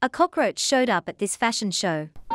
A cockroach showed up at this fashion show.